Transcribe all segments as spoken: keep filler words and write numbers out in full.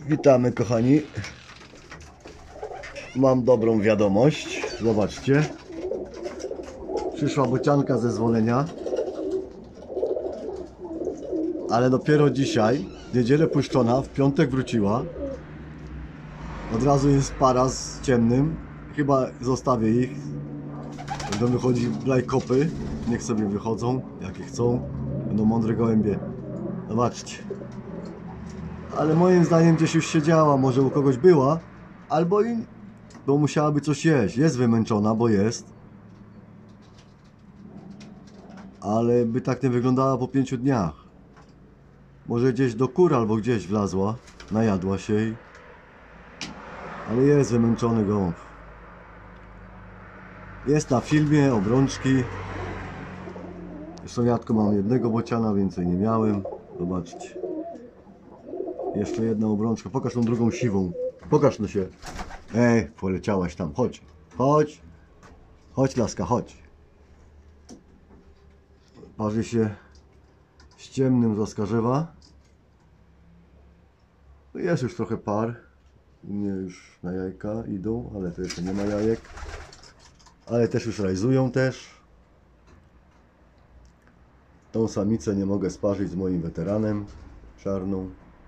Witamy, kochani. Mam dobrą wiadomość. Zobaczcie. Przyszła bocianka ze zwolenia. Ale dopiero dzisiaj, w niedzielę puszczona, w piątek wróciła. Od razu jest para z ciemnym. Chyba zostawię ich. Będą wychodzić blajkopy. Niech sobie wychodzą, jakie chcą. Będą mądre gołębie. Zobaczcie. Ale moim zdaniem gdzieś już siedziała, może u kogoś była, albo i bo musiałaby coś jeść. Jest wymęczona, bo jest. Ale by tak nie wyglądała po pięciu dniach. Może gdzieś do kur albo gdzieś wlazła, najadła się i... Ale jest wymęczony gołąb. Jest na filmie, obrączki. Zresztą ja tylko mam jednego bociana, więcej nie miałem. Zobaczcie. Jeszcze jedna obrączka. Pokaż tą drugą siwą. Pokaż no się. Ej, poleciałaś tam. Chodź. Chodź. Chodź, laska, chodź. Parzy się z ciemnym z Oskarzewa. Jest już trochę par. Nie już na jajka idą, ale to jeszcze nie ma jajek. Ale też już rajzują też. Tą samicę nie mogę sparzyć z moim weteranem. Czarną.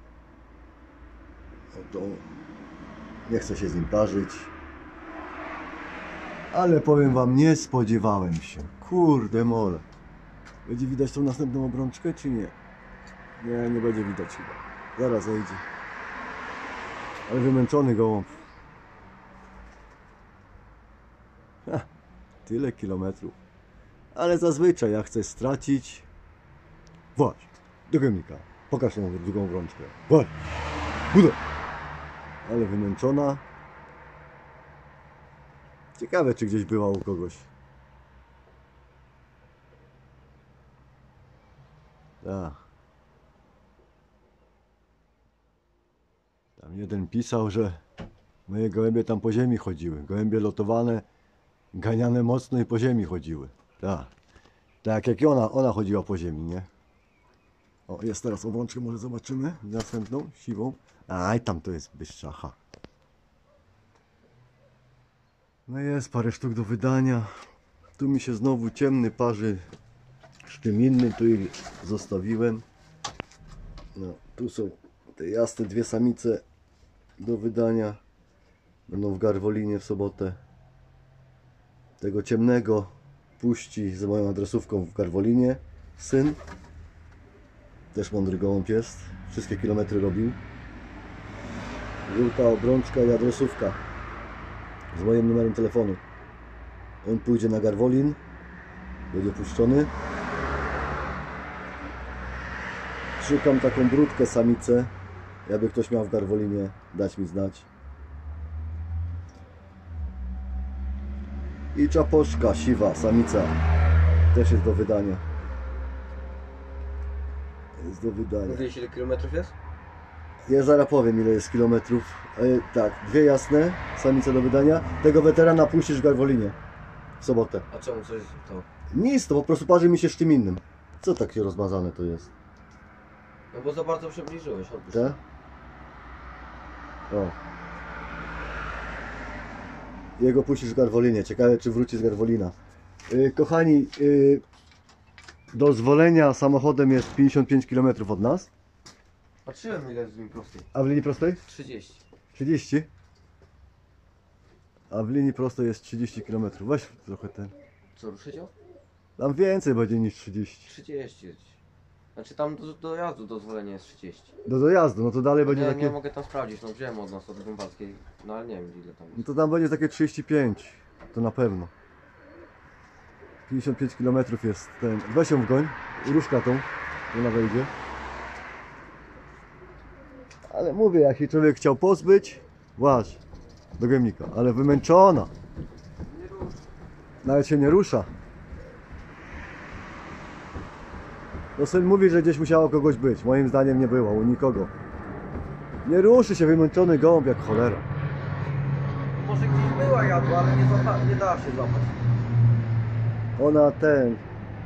To nie chcę się z nim parzyć. Ale powiem wam, nie spodziewałem się. Kurde mole. Będzie widać tą następną obrączkę, czy nie? Nie, nie będzie widać chyba. Zaraz zejdzie. Ale wymęczony gołąb. Ha, tyle kilometrów. Ale zazwyczaj jak chcesz stracić... Właśnie, do gębnika. Pokaż tą drugą obrączkę. Właśnie. Budę. Ale wymęczona. Ciekawe, czy gdzieś była u kogoś. Tak. Tam jeden pisał, że moje gołębie tam po ziemi chodziły. Gołębie lotowane, ganiane mocno i po ziemi chodziły. Tak. Tak jak i ona, ona chodziła po ziemi, nie? O, jest teraz obrączkę, może zobaczymy. Następną, siwą. Aj, tam to jest bystrzacha. No jest parę sztuk do wydania. Tu mi się znowu ciemny parzy z tym innym, tu ich zostawiłem. No, tu są te jasne dwie samice do wydania. Będą w Garwolinie w sobotę. Tego ciemnego puści z moją adresówką w Garwolinie syn. Też mądry gołąb jest. Wszystkie kilometry robił. Żółta obrączka i adresówka z moim numerem telefonu. On pójdzie na Garwolin. Będzie puszczony. Szukam taką brudkę samicę. Jakby ktoś miał w Garwolinie, dać mi znać. I czaposzka siwa, samica. Też jest do wydania. Jest do wydania. Mówiłeś, ile kilometrów jest? Ja zaraz powiem, ile jest kilometrów. E, tak, dwie jasne, samice do wydania. Tego weterana puścisz w Garwolinie w sobotę. A czemu coś to? Nic, to po prostu parzy mi się z czym innym. Co takie rozmazane to jest? No bo za bardzo przybliżyłeś, odpuść. Tak? O. Jego puścisz w Garwolinie. Ciekawe, czy wróci z Garwolina. Yy, kochani, yy, dozwolenia samochodem jest pięćdziesiąt pięć kilometrów od nas. Patrzyłem, ile jest w linii prostej. A w linii prostej? trzydzieści. trzydzieści. A w linii prostej jest trzydzieści kilometrów. Weź trochę ten. Co, ruszyć ją? Tam więcej będzie niż trzydzieści. trzydzieści. Znaczy tam do dojazdu dozwolenie jest trzydzieści. Do dojazdu, no to dalej No będzie nie, takie... nie mogę tam sprawdzić, no wziąłem od nas, od Grunwaldzkiej. No ale nie wiem, ile tam No jest. to tam będzie takie trzydzieści pięć. To na pewno. pięćdziesiąt pięć kilometrów jest ten. Weź ją w goń. Różka tą. Ona wejdzie. Ale mówię, jak się człowiek chciał pozbyć, właśnie, do gębnika. Ale wymęczona. Nawet się nie rusza. No syn mówi, że gdzieś musiało kogoś być. Moim zdaniem nie było, u nikogo. Nie ruszy się, wymęczony gołąb jak cholera. Może gdzieś była jadła, ale nie, złapa, nie dała się złapać. Ona ten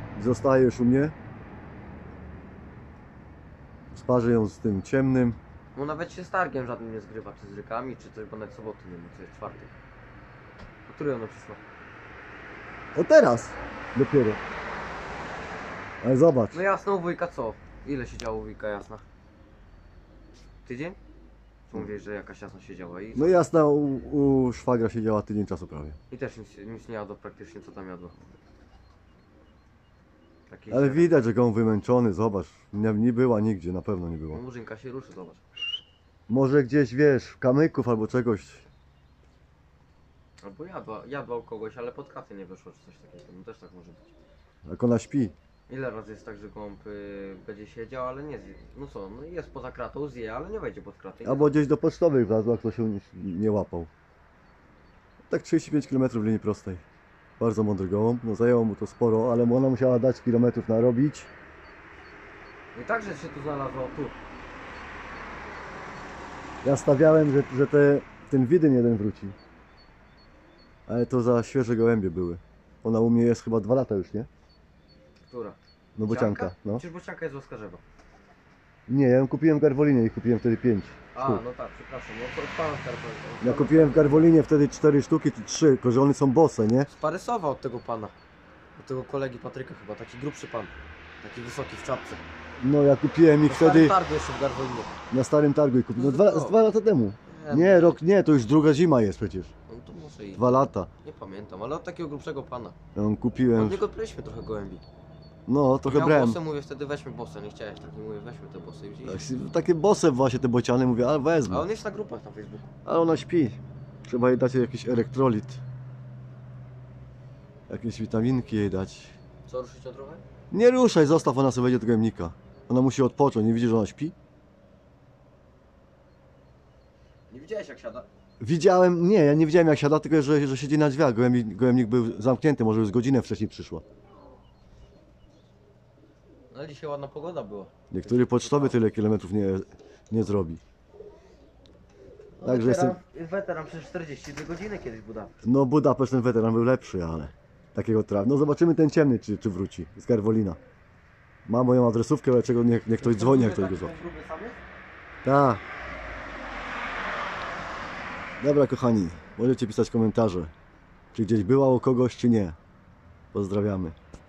zostaje już u mnie. Sparzę ją z tym ciemnym. No nawet się z targiem żadnym nie zgrywa, czy z rykami, czy coś, bo nawet soboty nie ma, co jest czwartek. O której ona przyszła? O teraz dopiero. Ale zobacz. No jasno, u wujka co? Ile siedziało u wujka jasna? Tydzień? Co mówisz, że jakaś jasna siedziała i... No jasna, u, u szwagra siedziała tydzień czasu prawie. I też nic, nic nie jadło praktycznie, co tam jadło. Taki Ale sierap. widać, że go on wymęczony, zobacz. Nie, nie była nigdzie, na pewno nie była. No, Murzynka się ruszy, zobacz. Może gdzieś, wiesz, kamyków albo czegoś. Albo jadła, jadła u kogoś, ale pod katę nie wyszło, czy coś takiego. No też tak może być. Jak ona śpi. Ile razy jest tak, że gołąb y, będzie siedział, ale nie zje. No co, no jest poza kratą, zje, ale nie wejdzie pod kratę. Albo gdzieś do pocztowych wlazła, kto się nie, nie łapał. Tak trzydzieści pięć kilometrów w linii prostej. Bardzo mądry gołąb. No zajęło mu to sporo, ale ona musiała dać kilometrów narobić. I tak, że się tu znalazło, tu. Ja stawiałem, że, że te, ten widyn jeden wróci. Ale to za świeże gołębie były. Ona u mnie jest chyba dwa lata już, nie? Która? No bocianka, no. Przecież bocianka jest z Łaskarzewa. Nie, ja ją kupiłem w Garwolinie i kupiłem wtedy pięć A, sztuk. no tak, przepraszam, no to odpalam skarpetę. Ja kupiłem w Garwolinie wtedy cztery sztuki, czy trzy, tylko że one są bose, nie? Sparysował od tego pana. Od tego kolegi Patryka chyba, taki grubszy pan. Taki wysoki w czapce. No ja kupiłem ich Na wtedy starym targu jeszcze w Garwolinie. na starym targu i kupiłem. No No dwa, to- z dwa lata temu. Nie, Nie, rok nie, to już druga zima jest przecież. No to może i... Dwa lata. Nie pamiętam, ale od takiego grubszego pana. Ja ją kupiłem. Od niego byliśmy trochę gołębi. No, trochę Miał brałem. bosę, mówię wtedy weźmy bosę, nie chciałeś, tak nie mówię, weźmy te bosy i wzięliśmy. Tak, takie bose właśnie te bociany, mówię, ale A wezmę. on jest na grupach na Facebooku. Ale ona śpi. Trzeba jej dać jakiś elektrolit. Jakieś witaminki jej dać. Co, ruszyć ją trochę? Nie ruszaj, zostaw, ona sobie wejdzie do gojemnika. Ona musi odpocząć, nie widzisz, że ona śpi? Nie widziałeś jak siada? Widziałem, nie, ja nie widziałem jak siada, tylko że, że siedzi na drzwiach. Gołębnik, gołębnik był zamknięty, może już z godzinę wcześniej przyszła. No ale dzisiaj ładna pogoda była. Niektóry pocztowy tyle kilometrów nie, nie zrobi. No Także weteran, jestem- jest weteran przez czterdzieści dwie godziny kiedyś Buda. No Budapeszt, ten weteran był lepszy, ale takiego traf. No zobaczymy ten ciemny, czy, czy wróci z Garwolina. Ma moją adresówkę, ale czego niech, niech ktoś dzwoni, jak ktoś go złapie. Tak. Dobra kochani, możecie pisać komentarze, czy gdzieś była u kogoś, czy nie. Pozdrawiamy.